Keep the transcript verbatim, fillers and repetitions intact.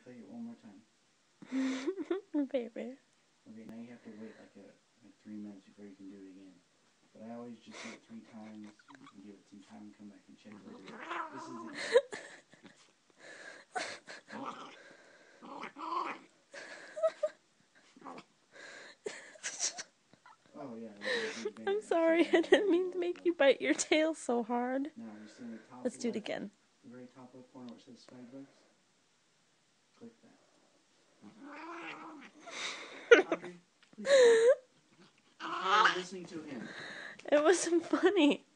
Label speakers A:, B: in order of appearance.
A: play it one more time.
B: Baby.
A: Okay, now you have to wait like a like three minutes before you can do it again. But I always just do it three times and give it some time and come back and check later. This is it. Oh yeah.
B: I'm sorry, I didn't mean to make you bite your tail so hard.
A: Now you see in the top
B: Let's do it
A: left,
B: again.
A: the very top left corner where it says Swagbucks. Click that. Audrey, please stop. I'm listening to him.
B: It wasn't funny.